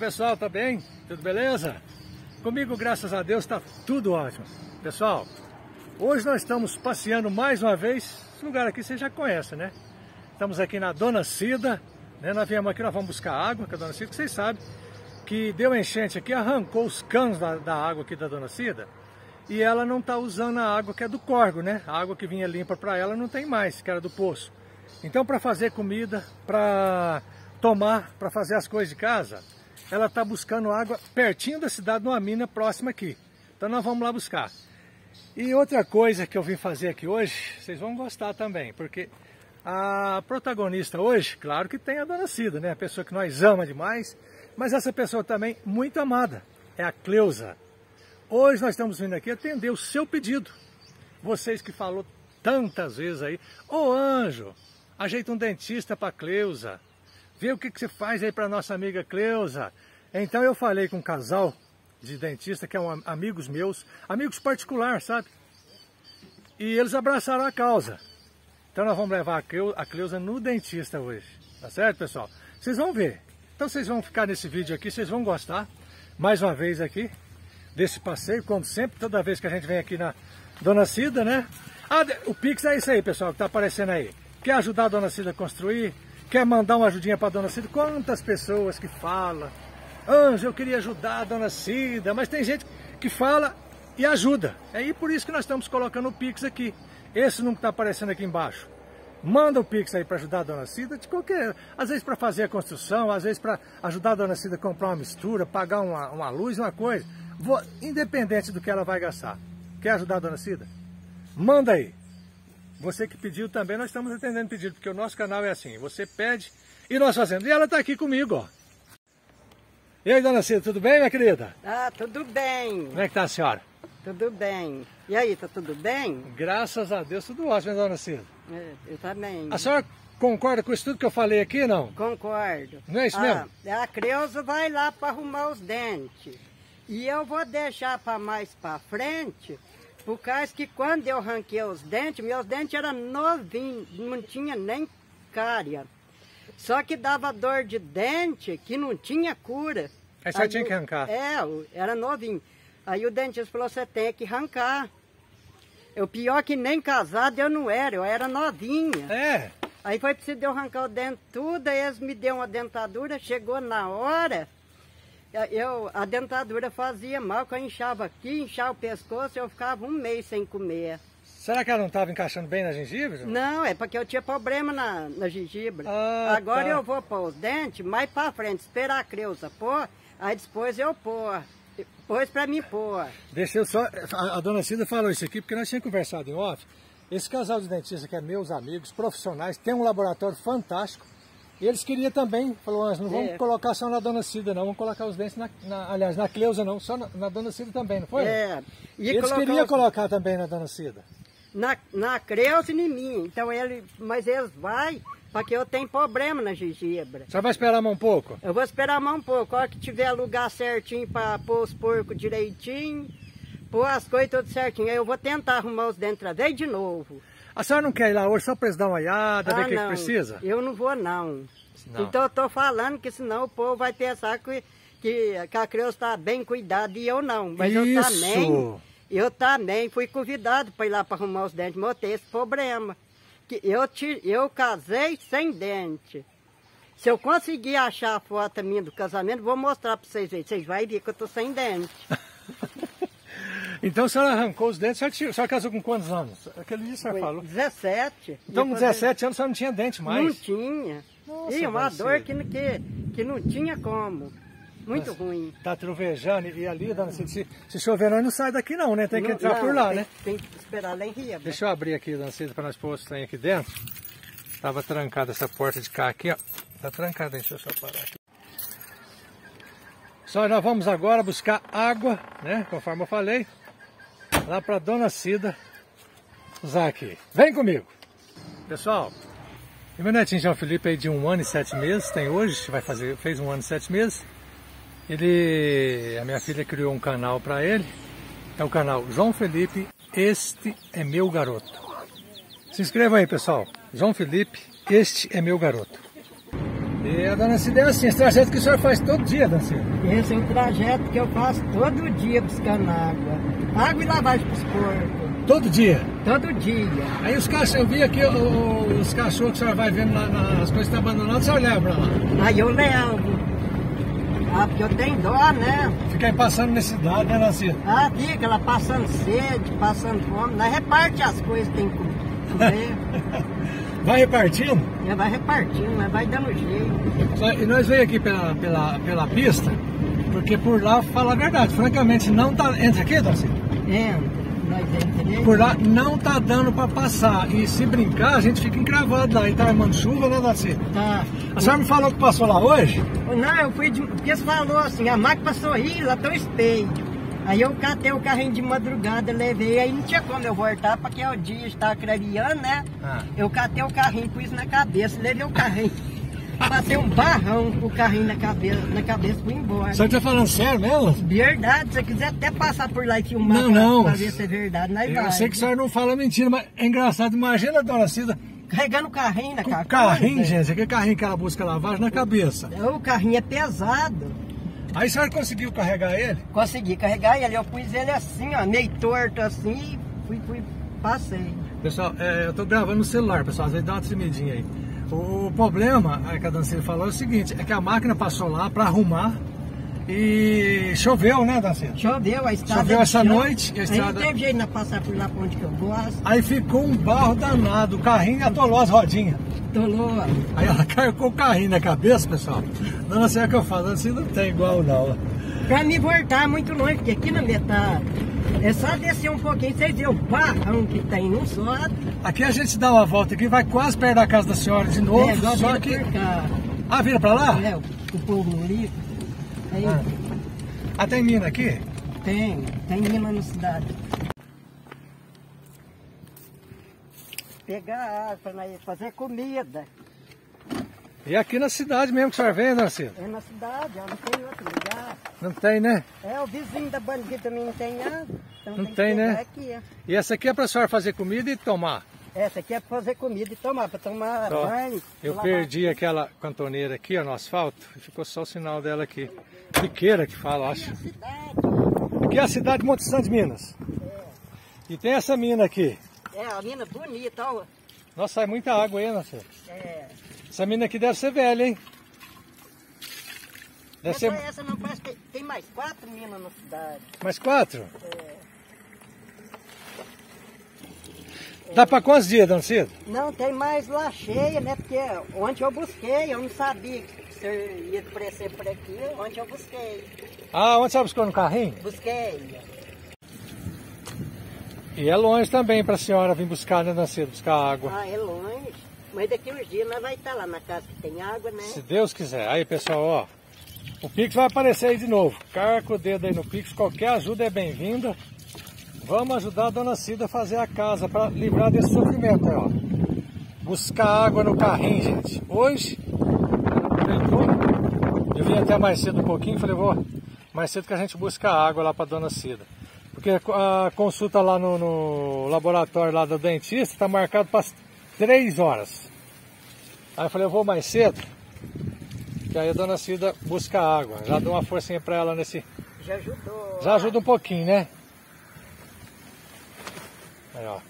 pessoal, tá bem? Tudo beleza? Comigo, graças a Deus, tá tudo ótimo. Pessoal, hoje nós estamos passeando mais uma vez. Esse lugar aqui você já conhece, né? Estamos aqui na Dona Cida, né? Nós viemos aqui, nós vamos buscar água com a Dona Cida, que vocês sabem que deu enchente aqui, arrancou os canos da água aqui da Dona Cida e ela não está usando a água que é do córrego, né? A água que vinha limpa para ela não tem mais, que era do poço. Então, para fazer comida, para tomar, para fazer as coisas de casa, ela está buscando água pertinho da cidade, numa mina próxima aqui. Então nós vamos lá buscar. E outra coisa que eu vim fazer aqui hoje, vocês vão gostar também, porque a protagonista hoje, claro que tem a Dona Cida, né? A pessoa que nós amamos demais, mas essa pessoa também muito amada, é a Cleusa. Hoje nós estamos vindo aqui atender o seu pedido. Vocês que falou tantas vezes aí, ô Anjo, ajeita um dentista para Cleusa, vê o que você faz aí para nossa amiga Cleusa. Então eu falei com um casal de dentista, que é amigos meus, amigos particulares, sabe? E eles abraçaram a causa. Então nós vamos levar a Cleusa no dentista hoje, tá certo, pessoal? Vocês vão ver. Então vocês vão ficar nesse vídeo aqui, vocês vão gostar, mais uma vez aqui, desse passeio, como sempre, toda vez que a gente vem aqui na Dona Cida, né? Ah, o Pix é isso aí, pessoal, que tá aparecendo aí. Quer ajudar a Dona Cida a construir? Quer mandar uma ajudinha para a Dona Cida? Quantas pessoas que falam, Anjo, eu queria ajudar a Dona Cida, mas tem gente que fala e ajuda. É aí por isso que nós estamos colocando o Pix aqui. Esse não está aparecendo aqui embaixo. Manda o Pix aí para ajudar a Dona Cida, de qualquer, às vezes para fazer a construção, às vezes para ajudar a Dona Cida a comprar uma mistura, pagar uma luz, uma coisa. Independente do que ela vai gastar. Quer ajudar a Dona Cida? Manda aí. Você que pediu também, nós estamos atendendo pedido, porque o nosso canal é assim, você pede e nós fazemos. E ela está aqui comigo, ó. E aí, Dona Cida, tudo bem, minha querida? Ah, tudo bem. Como é que tá a senhora? Tudo bem. E aí, tá tudo bem? Graças a Deus, tudo ótimo, Dona Cida. Eu também. A senhora concorda com isso tudo que eu falei aqui, não? Concordo. Não é isso mesmo? A Cleusa vai lá para arrumar os dentes. E eu vou deixar para mais para frente, por causa que quando eu arranquei os dentes, meus dentes eram novinhos, não tinha nem cárie. Só que dava dor de dente que não tinha cura. Aí você tinha que arrancar. Era novinho. Aí o dentista falou, você tem que arrancar. O pior que nem casado eu não era, eu era novinha. É. Aí foi preciso eu arrancar o dente tudo, aí eles me deu uma dentadura, chegou na hora, a dentadura fazia mal, que eu inchava aqui, inchava o pescoço, eu ficava um mês sem comer. Será que ela não estava encaixando bem na gengibre? Não, é porque eu tinha problema na gengibre. Ah, agora tá. eu vou pôr os dentes mais para frente, esperar a Cleusa pôr, aí depois eu pôr. Depois para mim pôr. Deixa eu só... A Dona Cida falou isso aqui porque nós tínhamos conversado em off. Esse casal de dentistas que é meus amigos, profissionais, tem um laboratório fantástico. E eles queriam também, falou, Anjo, não vamos colocar só na Dona Cida não, vamos colocar os dentes aliás, na Cleusa não, só na Dona Cida também, não foi? E eles queriam colocar também na Dona Cida. Na Cleusa e em mim. Então mas eles vão, porque eu tenho problema na gengibre. Você vai esperar mais um pouco? Eu vou esperar mais um pouco. A hora que tiver lugar certinho para pôr os porcos direitinho, pôr as coisas tudo certinho. Aí eu vou tentar arrumar os dentes outra vez de novo. A senhora não quer ir lá hoje só para eles dar uma olhada, ver o que precisa? Eu não vou não. Então eu tô falando que senão o povo vai pensar que a Cleusa está bem cuidada e eu não. Mas eu também fui convidado para ir lá para arrumar os dentes, mas eu tenho esse problema. Que eu casei sem dente. Se eu conseguir achar a foto minha do casamento, vou mostrar para vocês verem. Vocês vão ver que eu estou sem dente. Então a senhora arrancou os dentes, a senhora casou com quantos anos? Aquele dia a senhora falou. 17. Então com 17 anos a senhora não tinha dente mais? Não tinha. Nossa, e uma dor que não tinha como. Muito ruim. Tá trovejando e ali, Dona Cida, se chover nós não sai daqui não, né? Tem que entrar por lá, né? Tem que esperar lá em Rio. Deixa eu abrir aqui, Dona Cida, para nós pôr os trem aqui dentro. Tava trancada essa porta de cá aqui, ó. Tá trancada, deixa eu só parar aqui. Só nós vamos agora buscar água, né? Conforme eu falei. Lá para Dona Cida usar aqui. Vem comigo! Pessoal, e meu netinho João Felipe aí de 1 ano e 7 meses, tem hoje, fez 1 ano e 7 meses. A minha filha criou um canal para ele, é o canal João Felipe, Este é Meu Garoto. Se inscreva aí, pessoal, João Felipe, Este é Meu Garoto. E a dona Cida é assim, esse trajeto que o senhor faz todo dia, dona Cida? Esse é o trajeto que eu faço todo dia buscando água. Água e lavagem para os porcos. Todo dia? Todo dia. Aí os cachorros, eu vi aqui os cachorros que o senhor vai vendo lá, as coisas que estão abandonadas, o senhor leva pra lá? Aí eu levo. Ah, porque eu tenho dó, né? Fica aí passando necessidade, né, dona Cida? Ah, fica ela passando sede, passando fome. Nós reparte as coisas que tem que comer. Vai repartindo? Vai repartindo, mas vai dando jeito. E nós veio aqui pela pista, porque por lá, fala a verdade, francamente, não tá... Entra aqui, dona Cida? Entra. Por lá não tá dando para passar. E se brincar, a gente fica encravado lá. E tá armando chuva, né, Daci? Tá. A senhora me falou que passou lá hoje? Não, eu fui de... Porque você falou assim, a máquina passou aí, lá tem o espelho. Aí eu catei o carrinho de madrugada, levei, aí não tinha como eu voltar, porque o dia estava clareando, né? Eu catei o carrinho, pus na cabeça, levei o carrinho. Passei um barrão com o carrinho na cabeça, fui embora. O senhor tá falando sério mesmo? Verdade, se você quiser até passar por lá e filmar pra ver se é verdade, nós vai. Eu sei que o senhor não fala mentira, mas é engraçado. Imagina a dona Cida carregando o carrinho na cabeça. Carrinho, gente, aquele carrinho que ela busca lavagem na cabeça. O carrinho é pesado. Aí a senhora conseguiu carregar ele? Consegui carregar ele, eu pus ele assim, ó, meio torto assim, passei. Pessoal, eu tô gravando no celular, pessoal, às vezes dá uma tremidinha aí. O problema, que a dona Cida falou, é o seguinte, é que a máquina passou lá para arrumar e choveu, né, dona Cida? Choveu, a estrada. Choveu essa noite. A estrada... Aí não teve jeito de passar por lá pra onde que eu gosto. Aí ficou um barro danado, o carrinho atolou as rodinhas. Atolou. Aí ela carregou o carrinho na cabeça, pessoal. Dona Cida, que eu falo, dona Cida não tem igual não. Pra me voltar muito longe, porque aqui na metade é só descer um pouquinho, vocês verem o barrão que tem, não sobe. Aqui a gente dá uma volta aqui, vai quase perto da casa da senhora de novo, só que... Ah, vira pra lá? O povo não liga. Aí... tem mina aqui? Tem mina na cidade. Pegar água pra nós fazer comida. E aqui na cidade mesmo que a senhora vem, dona Cida? É na cidade, não tem outro lugar. Não tem, né? O vizinho da bandida também não tem água. Então não tem, né? Aqui, E essa aqui é pra senhora fazer comida e tomar? Essa aqui é pra fazer comida e tomar, pra tomar banho. Eu perdi aquela cantoneira aqui, ó, no asfalto, e ficou só o sinal dela aqui. Piqueira que fala, acho. Aqui é a cidade de Monte Santo de Minas. E tem essa mina aqui. A mina bonita, ó. Nossa, sai muita água aí, nossa. Essa mina aqui deve ser velha, hein? Essa não, parece que tem mais 4 minas na cidade. Mais 4? Dá para quantos dias, dona Cida? Não, tem mais lá cheia, né? Porque ontem eu busquei, eu não sabia que você ia aparecer por aqui, ontem eu busquei. Ah, onde você buscou no carrinho? Busquei. E é longe também para a senhora vir buscar, né, dona Cida? Buscar água. Ah, é longe. Mas daqui uns dias nós vamos estar lá na casa que tem água, né? Se Deus quiser. Aí, pessoal, ó. O Pix vai aparecer aí de novo. Carca o dedo aí no Pix. Qualquer ajuda é bem-vinda. Vamos ajudar a dona Cida a fazer a casa para livrar desse sofrimento aí, ó. Buscar água no carrinho, gente. Hoje, eu vim até mais cedo um pouquinho. Falei, vou mais cedo que a gente busca água lá para dona Cida. Porque a consulta lá no laboratório lá do dentista está marcado para 3 horas. Aí eu falei, eu vou mais cedo, que aí a dona Cida busca água. Já dou uma forcinha para ela nesse... Já ajudou. Já ajuda um pouquinho, né? Aí, ó.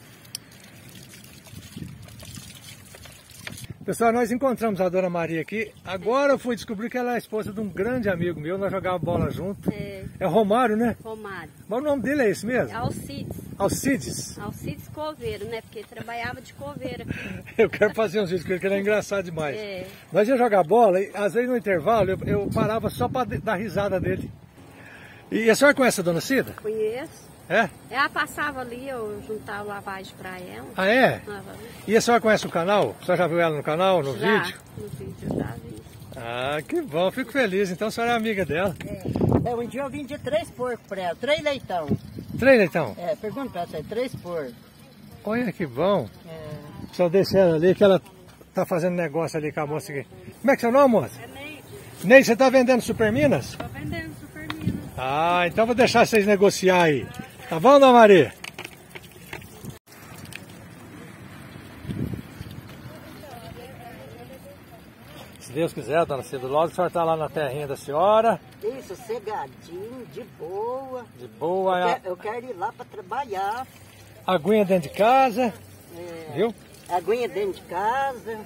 Pessoal, nós encontramos a dona Maria aqui. Agora eu fui descobrir que ela é a esposa de um grande amigo meu. Nós jogávamos bola junto. É Romário, né? Romário. Mas o nome dele é esse mesmo? Alcides. Alcides? Alcides Coveiro, né? Porque ele trabalhava de coveira. Eu quero fazer uns vídeos com ele, que ele é engraçado demais. Nós ia jogar bola e às vezes no intervalo eu parava só para dar risada dele. E a senhora conhece a dona Cida? Conheço. É? Ela passava ali, eu juntava lavagem pra ela. Ah, é? E a senhora conhece o canal? A senhora já viu ela no canal, no vídeo? No vídeo, eu já vi. Ah, que bom, fico feliz. Então a senhora é amiga dela. Um dia eu vendi 3 porcos pra ela, 3 leitão. 3 leitão? Pergunta pra ela, 3 porcos. Olha que bom. Só deixa ela ali, que ela tá fazendo negócio ali com a moça aqui. Como é que é seu nome, moça? É Neide. Neide, você tá vendendo Super Minas? Tô vendendo Super Minas. Ah, então vou deixar vocês negociar aí. Tá bom, dona Maria? Se Deus quiser, dona Cida, logo a senhora está lá na terrinha da senhora. Isso, sossegadinho, de boa. De boa. Eu quero ir lá para trabalhar. Aguinha dentro de casa, viu? Aguinha dentro de casa.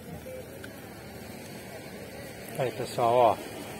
Aí, pessoal, ó.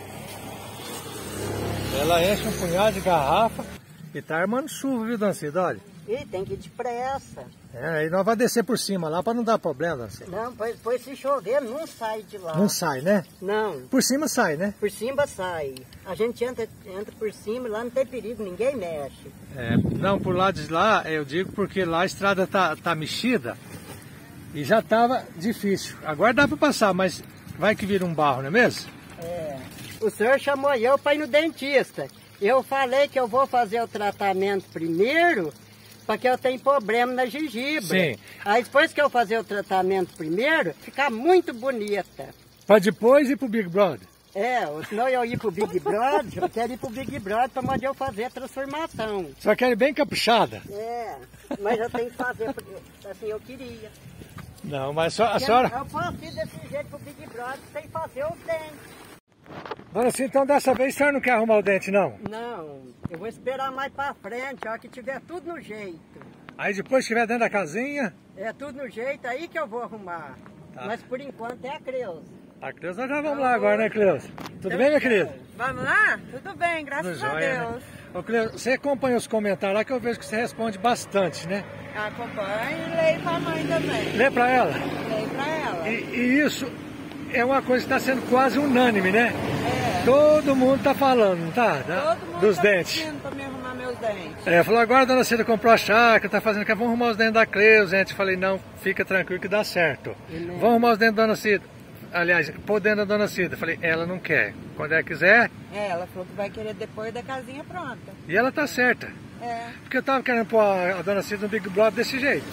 Ela enche um punhado de garrafa e tá armando chuva, viu, dona Cida? Olha. E tem que ir depressa. Aí nós vamos descer por cima lá para não dar problema, dona Cida. Não, pois se chover, não sai de lá. Não sai, né? Não. Por cima sai, né? Por cima sai. A gente entra por cima, lá não tem perigo, ninguém mexe. Não, por lado de lá, eu digo porque lá a estrada tá mexida e já tava difícil. Agora dá para passar, mas vai que vira um barro, não é mesmo? O senhor chamou eu para ir no dentista. Eu falei que eu vou fazer o tratamento primeiro, porque eu tenho problema na gengiva. Sim. Aí depois que eu fazer o tratamento primeiro, ficar muito bonita. Para depois ir pro Big Brother. Senão eu ir pro Big Brother, eu quero ir pro Big Brother para poder eu fazer a transformação. Só quer ir bem caprichada. Mas eu tenho que fazer, porque assim eu queria. Não, mas a senhora... Eu posso ir desse jeito pro Big Brother sem fazer os dentes. Dona Cida, então dessa vez a senhora não quer arrumar o dente, não? Não, eu vou esperar mais pra frente, ó, que tiver tudo no jeito. Aí depois que estiver dentro da casinha... Tudo no jeito, aí que eu vou arrumar. Tá. Mas por enquanto é a Creuza. A Cleusa, nós já vamos lá agora, né, Cleusa? Tudo bem, minha querida? Vamos lá? Tudo bem, graças Tudo a jóia, Deus. né? Ô, Cleusa, você acompanha os comentários lá que eu vejo que você responde bastante, né? Acompanhe e leio pra mãe também. Lê pra ela? Leio pra ela. E isso é uma coisa que está sendo quase unânime, né? Todo mundo tá falando, não tá? Todo mundo dos tá dentes. pedindo pra me arrumar meus dentes. Falou, agora a dona Cida comprou a chácara, tá fazendo que vamos arrumar os dentes da Cleusa, gente. Falei, não, fica tranquilo que dá certo. Vamos arrumar os dentes da dona Cida. Aliás, pôr dentro da dona Cida. Falei, ela não quer. Quando ela quiser... Ela falou que vai querer depois da casinha pronta. E ela tá certa. Porque eu tava querendo pôr a dona Cida no Big Brother desse jeito.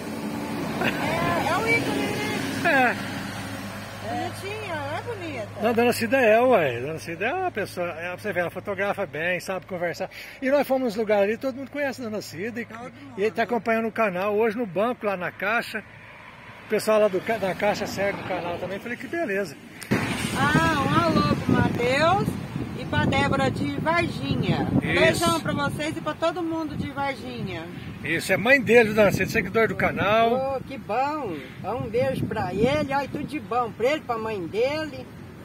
É o ícone, né? Bonitinha, é bonita. Não, a dona Cida ué. A dona Cida é uma pessoa, você vê, ela fotografa bem, sabe conversar. E nós fomos nos lugares ali, todo mundo conhece a dona Cida. E ele tá acompanhando o canal, hoje no banco, lá na Caixa. O pessoal lá da Caixa segue o canal também. Falei, que beleza. Um alô pro Matheus e pra Débora de Varginha. Beijão pra vocês e pra todo mundo de Varginha. Isso, é mãe dele, dona Cida, seguidor do canal. Que bom. Um beijo pra ele, olha, tudo de bom pra ele, pra mãe dele.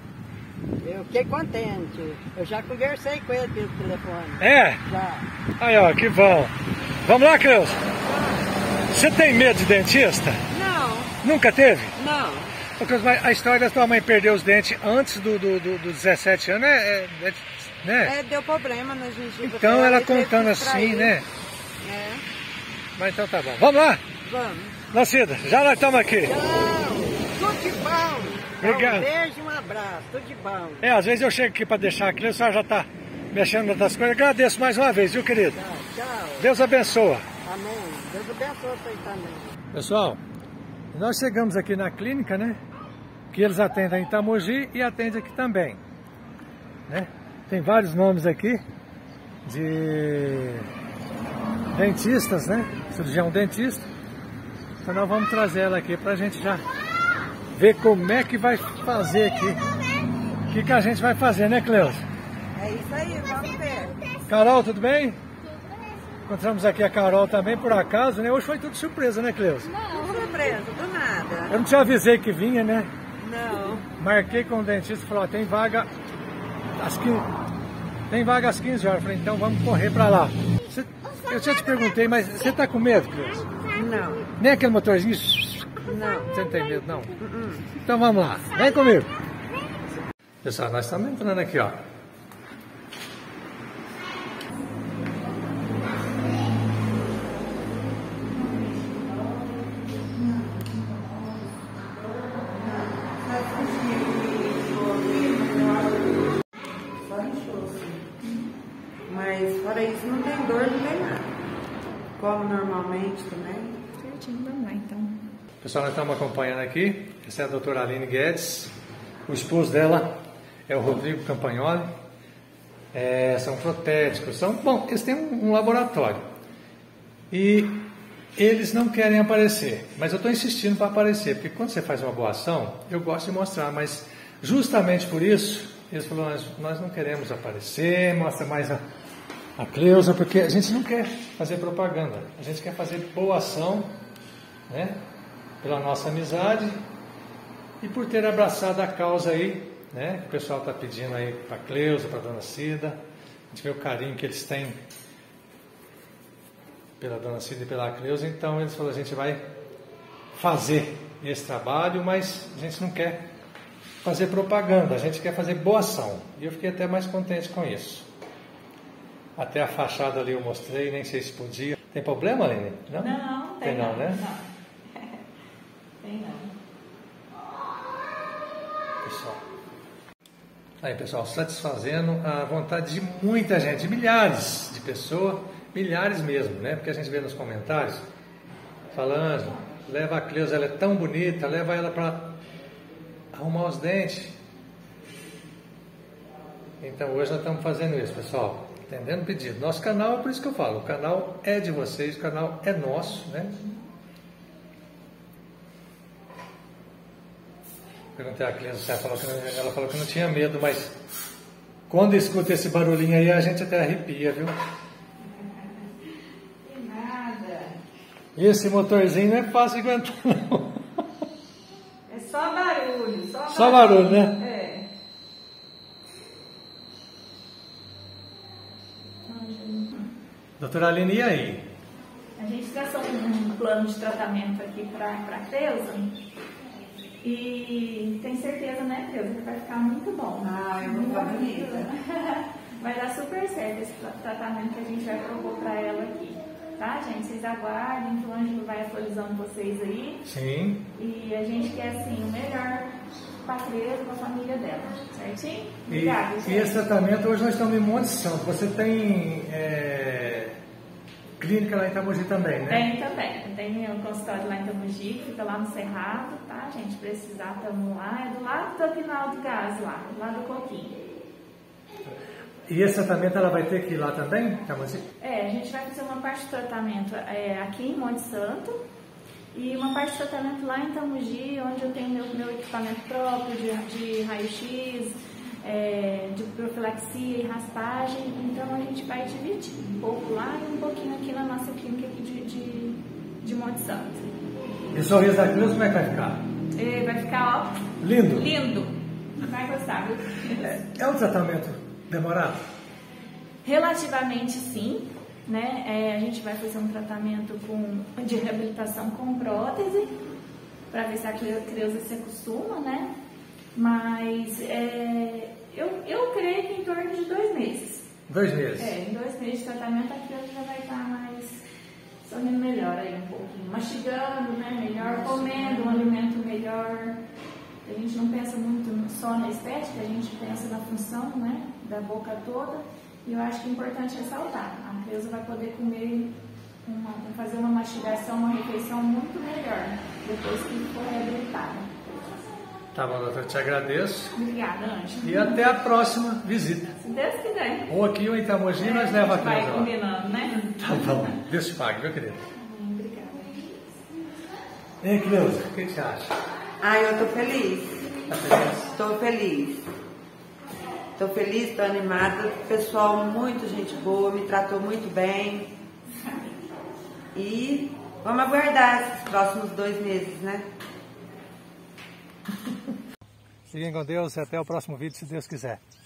Eu fiquei contente. Eu já conversei com ele pelo telefone. Já. Aí, ó, que bom. Vamos lá, Cleusa? Você tem medo de dentista? Não. Nunca teve? Não. Porque a história da tua mãe perder os dentes antes dos 17 anos né? Deu problema na gengiva. Então ela contando assim, né? Mas então tá bom. Vamos lá? Vamos. Dona Cida, já nós estamos aqui. Tudo de bom. Obrigado. Um beijo e um abraço, tudo de bom. Às vezes eu chego aqui para deixar aqui, a senhora já está mexendo em outras coisas. Agradeço mais uma vez, viu, querido? Tchau. Deus abençoa. Amém. Deus abençoe vocês também. Pessoal, nós chegamos aqui na clínica, né? Que eles atendem em Itamogi e atendem aqui também, né? Tem vários nomes aqui de dentistas, né? Cirurgião dentista. Então nós vamos trazer ela aqui pra gente já ver como é que vai fazer aqui. O que a gente vai fazer, né, Cleusa? É isso aí, vamos ver. Carol, tudo bem? Encontramos aqui a Carol também, por acaso, né? Hoje foi tudo surpresa, né, Cleusa? Não, surpresa, do nada. Eu não te avisei que vinha, né? Não. Marquei com o dentista e falou, tem vaga às 15, tem vaga às 15 horas. Eu falei, então vamos correr pra lá. Eu já te perguntei, mas você tá com medo, Cleusa? Não. Nem aquele motorzinho? Não. Você não tem medo, não? Então vamos lá, vem comigo. Pessoal, nós estamos entrando aqui, ó. Mas fora isso, não tem dor, não tem nada. Como normalmente também. Certinho, vamos lá então. Pessoal, nós estamos acompanhando aqui. Essa é a doutora Aline Guedes. O esposo dela é o Rodrigo Campagnoli. São protéticos. Bom, eles têm um laboratório. E eles não querem aparecer. Mas eu estou insistindo para aparecer. Porque quando você faz uma boa ação, eu gosto de mostrar. Mas Justamente por isso, eles falaram, nós não queremos aparecer, mostra mais a Cleusa, porque a gente não quer fazer propaganda, a gente quer fazer boa ação, né? Pela nossa amizade e por ter abraçado a causa aí, né? O pessoal está pedindo aí para a Cleusa, para a Dona Cida, a gente vê o carinho que eles têm pela Dona Cida e pela Cleusa, então eles falaram, a gente vai fazer esse trabalho, mas a gente não quer fazer propaganda, a gente quer fazer boa ação. E eu fiquei até mais contente com isso. Até a fachada ali eu mostrei, nem sei se podia. Tem problema, Aline? Não, tem não, né? Não. Tem não. Pessoal. Aí, pessoal, satisfazendo a vontade de muita gente, de milhares de pessoas, milhares mesmo, né? Porque a gente vê nos comentários falando, leva a Cleusa, ela é tão bonita, leva ela para arrumar os dentes. Então hoje nós estamos fazendo isso, pessoal, atendendo pedido. Nosso canal, é por isso que eu falo, o canal é de vocês, o canal é nosso, né? Perguntei a Cleusa, ela falou que não tinha medo, mas quando escuta esse barulhinho aí a gente até arrepia, viu? Tem nada. Esse motorzinho não é fácil de aguentar, não. É só barulho, Só barulho, né? É. Doutora Aline, e aí? A gente traçou um plano de tratamento aqui para a Cleusa e tem certeza, né, Cleusa, que vai ficar muito bom. Ai, eu vou ficar bonita. Vai dar super certo esse tratamento que a gente vai propor para ela aqui. Tá, gente? Vocês aguardem que o Ângelo vai atualizando vocês aí. Sim. E a gente quer, assim, o melhor para a Cleusa, para a família dela. Certinho? Obrigada, E esse tratamento, hoje nós estamos em Monte Santo. Você tem clínica lá em Itamogi também, né? Tem também. Tem um consultório lá em Itamogi, que fica lá no Cerrado, tá, gente? Precisar, estamos lá. É do lado do Pinal de Gás, lá do Coquinho. E esse tratamento ela vai ter que ir lá também, Itamogi? A gente vai fazer uma parte de tratamento aqui em Monte Santo e uma parte de tratamento lá em Itamogi, onde eu tenho meu equipamento próprio de raio-x, de profilaxia e raspagem. Então a gente vai dividir um pouco lá e um pouquinho aqui na nossa clínica aqui de Monte Santo. E o sorriso da Cleusa como é que vai ficar? Vai ficar, ó, lindo? Lindo! Vai gostar, viu? É um tratamento demorado? Relativamente sim, né? A gente vai fazer um tratamento de reabilitação com prótese, para ver se a Cleusa se acostuma, né? Mas eu creio que em torno de 2 meses. 2 meses? Em 2 meses de tratamento a Cleusa já vai estar mais sorrindo melhor aí um pouquinho, mastigando, né? Melhor, comendo um alimento melhor. A gente não pensa muito só na estética, a gente pensa na função, né? Da boca toda. E eu acho que é importante ressaltar, a Cleusa vai poder comer, fazer uma mastigação, uma refeição muito melhor depois que for reabilitada. Tá bom, doutor, te agradeço. Obrigada, Ângela. E até a próxima visita. Se Deus quiser. Ou aqui ou em Itamogi, nós leva a Cleusa lá. Vai combinando, né? Tá bom. Deus te pague, meu querido. Obrigada. Ei, Cleusa, o que você acha? Eu tô feliz. Tá feliz? Tô feliz. Tô feliz, tô animada. Pessoal, muito gente boa, me tratou muito bem. E vamos aguardar esses próximos 2 meses, né? Fiquem com Deus e até o próximo vídeo, se Deus quiser.